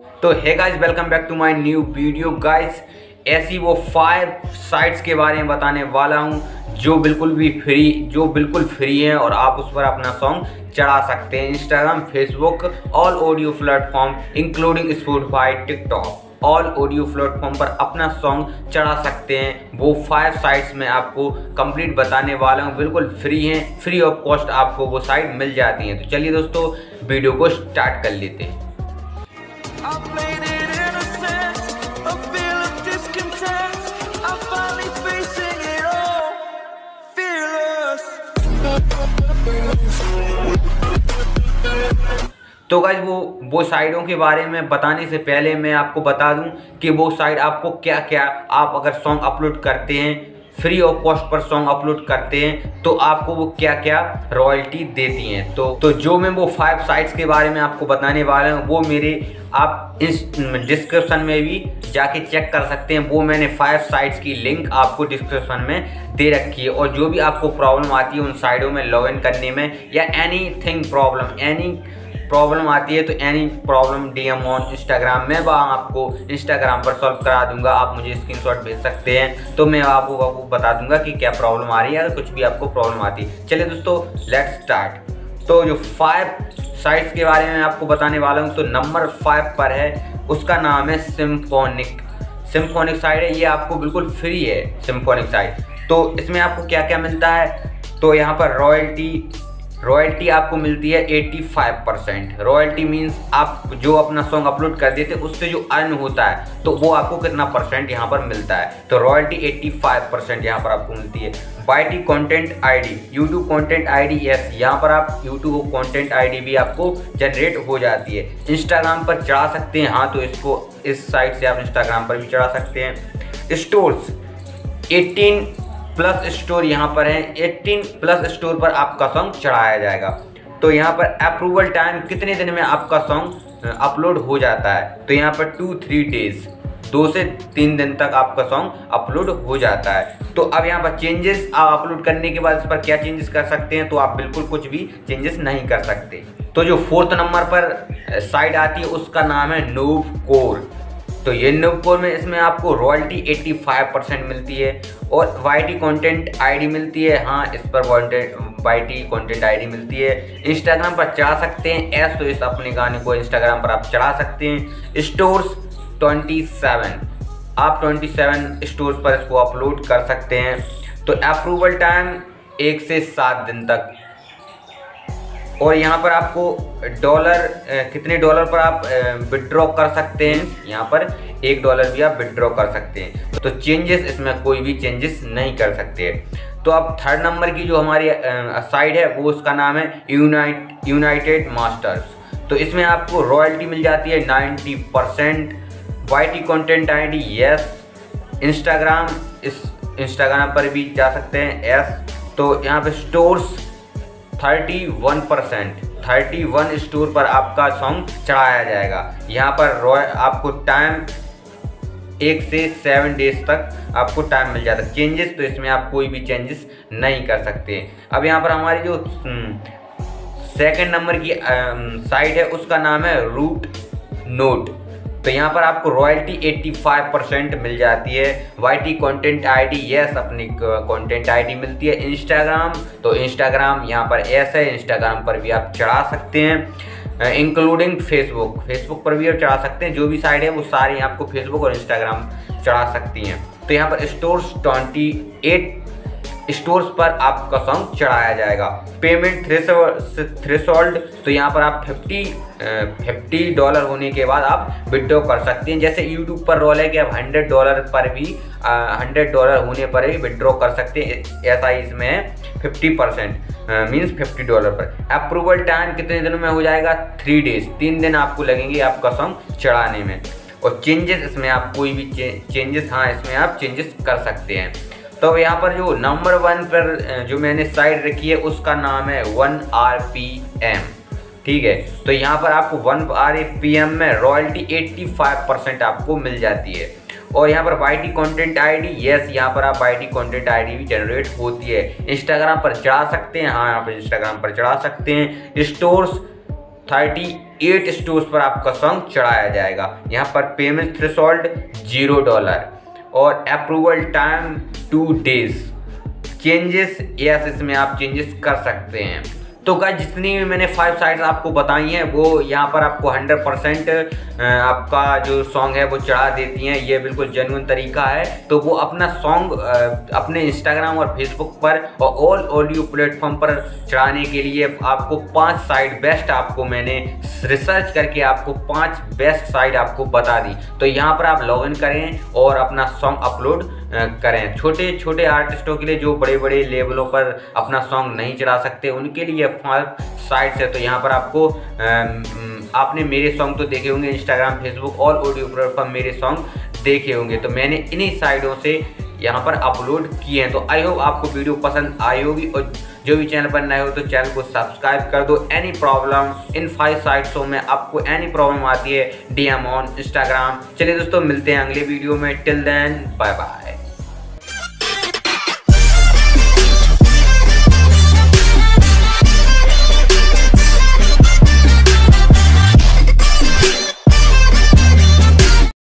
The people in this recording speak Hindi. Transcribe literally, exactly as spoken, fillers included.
तो hey guys, welcome back to my new video guys. ऐसी वो फाइव साइट्स के बारे में बताने वाला हूँ जो बिल्कुल भी फ्री जो बिल्कुल फ्री है और आप उस पर अपना सॉन्ग चढ़ा सकते हैं। Instagram, Facebook, all audio platform including Spotify, TikTok, all audio platform पर अपना सॉन्ग चढ़ा सकते हैं। वो फाइव साइट्स में आपको कंप्लीट बताने वाला हूँ, बिल्कुल फ्री हैं, फ्री ऑफ कॉस्ट आपको वो साइट मिल जाती हैं। तो चलिए दोस्तों, वीडियो को स्टार्ट कर लेते हैं। I played it innocent, a feel of discontent. I'm finally facing it all, fearless. तो गाइज वो वो साइटों के बारे में बताने से पहले मैं आपको बता दूं कि वो साइट आपको क्या क्या, आप अगर सॉन्ग अपलोड करते हैं, फ्री ऑफ कॉस्ट पर सॉन्ग अपलोड करते हैं, तो आपको वो क्या क्या रॉयल्टी देती हैं। तो तो जो मैं वो फाइव साइट्स के बारे में आपको बताने वाला हूँ, वो मेरे आप इस डिस्क्रिप्शन में भी जाके चेक कर सकते हैं। वो मैंने फाइव साइट्स की लिंक आपको डिस्क्रिप्शन में दे रखी है। और जो भी आपको प्रॉब्लम आती है उन साइटों में लॉग इन करने में, या any thing problem any problem आती है, तो any problem DM on Instagram में वहाँ आपको इंस्टाग्राम पर सॉल्व करा दूंगा। आप मुझे स्क्रीनशॉट भेज सकते हैं, तो मैं आपको, आपको बता दूंगा कि क्या प्रॉब्लम आ रही है, अगर कुछ भी आपको प्रॉब्लम आती है। चलिए दोस्तों, लेट्स स्टार्ट। तो जो फाइव साइट्स के बारे में आपको बताने वाला हूँ, तो नंबर फाइव पर है, उसका नाम है सिम्फोनिक। सिम्फोनिक साइट है, ये आपको बिल्कुल फ्री है सिम्फोनिक साइट। तो इसमें आपको क्या क्या मिलता है, तो यहाँ पर रॉयल्टी रॉयल्टी आपको मिलती है पचासी परसेंट। रॉयल्टी मीन्स आप जो अपना सॉन्ग अपलोड कर देते हैं उससे जो अर्न होता है, तो वो आपको कितना परसेंट यहाँ पर मिलता है। तो रॉयल्टी पचासी परसेंट यहाँ पर आपको मिलती है। YT content ID, YouTube content ID, yes, यहाँ पर आप यूट्यूब कंटेंट आईडी भी आपको जनरेट हो जाती है। इंस्टाग्राम पर चढ़ा सकते हैं, हाँ, तो इसको इस साइट से आप इंस्टाग्राम पर भी चढ़ा सकते हैं। स्टोर्स, अठारह प्लस स्टोर यहाँ पर है, अठारह प्लस स्टोर पर आपका सॉन्ग चढ़ाया जाएगा। तो यहाँ पर अप्रूवल टाइम कितने दिन में आपका सॉन्ग अपलोड हो जाता है, तो यहाँ पर टू थ्री डेज, दो से तीन दिन तक आपका सॉन्ग अपलोड हो जाता है। तो अब यहाँ पर चेंजेस आप अपलोड करने के बाद इस पर क्या चेंजेस कर सकते हैं, तो आप बिल्कुल कुछ भी चेंजेस नहीं कर सकते। तो जो फोर्थ नंबर पर साइट आती है उसका नाम है नूबकोर। तो ये नूबकोर में इसमें आपको रॉयल्टी पचासी परसेंट मिलती है और वाईटी कंटेंट आईडी मिलती है, हाँ, इस पर वाईटी कंटेंट आईडी मिलती है। इंस्टाग्राम पर चढ़ा सकते हैं, एस तो इस अपने गाने को इंस्टाग्राम पर आप चढ़ा सकते हैं। स्टोर्स सत्ताईस, आप सत्ताईस स्टोर्स पर इसको अपलोड कर सकते हैं। तो अप्रूवल टाइम एक से सात दिन तक। और यहाँ पर आपको डॉलर, कितने डॉलर पर आप विड्रॉ कर सकते हैं, यहाँ पर एक डॉलर भी आप विड्रॉ कर सकते हैं। तो चेंजेस इसमें कोई भी चेंजेस नहीं कर सकते। तो अब थर्ड नंबर की जो हमारी साइट है, वो उसका नाम है यूनाइट यूनाइटेड मास्टर्स। तो इसमें आपको रॉयल्टी मिल जाती है नब्बे percent. YT content ID, yes. Instagram, इस इंस्टाग्राम पर भी जा सकते हैं, यस। तो यहाँ पे स्टोर्स इकतीस परसेंट, इकतीस स्टोर पर आपका सॉन्ग चढ़ाया जाएगा। यहाँ पर रॉय आपको टाइम एक से सेवन डेज तक आपको टाइम मिल जाता है। चेंजेस, तो इसमें आप कोई भी चेंजेस नहीं कर सकते। अब यहाँ पर हमारी जो सेकंड नंबर की साइट है उसका नाम है रूट नोट। तो यहाँ पर आपको रॉयल्टी पचासी परसेंट मिल जाती है। वाईटी कंटेंट आईडी, यस, अपनी कंटेंट आईडी मिलती है। इंस्टाग्राम, तो इंस्टाग्राम यहाँ पर एस है, इंस्टाग्राम पर भी आप चढ़ा सकते हैं, इंक्लूडिंग फेसबुक, फेसबुक पर भी आप चढ़ा सकते हैं। जो भी साइट है वो सारी आपको फेसबुक और इंस्टाग्राम चढ़ा सकती हैं। तो यहाँ पर स्टोर्स अट्ठाईस स्टोर्स पर आपका सॉन्ग चढ़ाया जाएगा। पेमेंट थ्रेशोल्ड, तो यहाँ पर आप पचास डॉलर होने के बाद आप विड्रॉ कर सकते हैं। जैसे यूट्यूब पर रोल है कि आप सौ डॉलर पर भी सौ डॉलर होने पर भी विड्रॉ कर सकते हैं। ऐसा ही इसमें है पचास परसेंट मीन्स पचास डॉलर पर। अप्रूवल टाइम कितने दिनों में हो जाएगा, थ्री डेज, तीन दिन आपको लगेंगे आपका सॉन्ग चढ़ाने में। और चेंजेस, इसमें आप कोई भी चेंजेस, हाँ, इसमें आप चेंजेस कर सकते हैं। तो यहाँ पर जो नंबर वन पर जो मैंने साइट रखी है उसका नाम है वन आर पी एम, ठीक है। तो यहाँ पर आपको वन आर पी एम में रॉयल्टी पचासी परसेंट आपको मिल जाती है। और यहाँ पर वाईटी कंटेंट आईडी, यस, यहाँ पर आप वाईटी कंटेंट आईडी भी जनरेट होती है। इंस्टाग्राम पर चढ़ा सकते हैं, हाँ, यहाँ पर इंस्टाग्राम पर चढ़ा सकते हैं। स्टोर्स अड़तीस स्टोर्स पर आपका सॉन्ग चढ़ाया जाएगा। यहाँ पर पेमेंट थ्रेशोल्ड जीरो डॉलर और approval time two days. Changes yes, इसमें आप चेंजेस कर सकते हैं। तो गाइस जितनी भी मैंने फाइव साइट्स आपको बताई हैं वो यहाँ पर आपको हंड्रेड परसेंट आपका जो सॉन्ग है वो चढ़ा देती हैं। ये बिल्कुल जेन्युइन तरीका है। तो वो अपना सॉन्ग अपने इंस्टाग्राम और फेसबुक पर और ऑल ऑडियो प्लेटफॉर्म पर चढ़ाने के लिए आपको पांच साइट बेस्ट आपको मैंने रिसर्च करके आपको पांच बेस्ट साइट आपको बता दी। तो यहाँ पर आप लॉगिन करें और अपना सॉन्ग अपलोड करें। छोटे छोटे आर्टिस्टों के लिए जो बड़े बड़े लेवलों पर अपना सॉन्ग नहीं चढ़ा सकते उनके लिए साइट्स है। तो यहाँ पर आपको आपने मेरे सॉन्ग तो देखे होंगे, इंस्टाग्राम फेसबुक और ऑडियो प्लेटफॉर्म मेरे सॉन्ग देखे होंगे। तो मैंने इन्हीं साइटों से यहाँ पर अपलोड किए हैं। तो आई होप आपको वीडियो पसंद आई होगी और जो भी चैनल पर नए हो तो चैनल को सब्सक्राइब कर दो। एनी प्रॉब्लम इन फाइव साइट्सों में आपको एनी प्रॉब्लम आती है, डीएम ऑन इंस्टाग्राम। चलिए दोस्तों मिलते हैं अगले वीडियो में। Till then bye bye.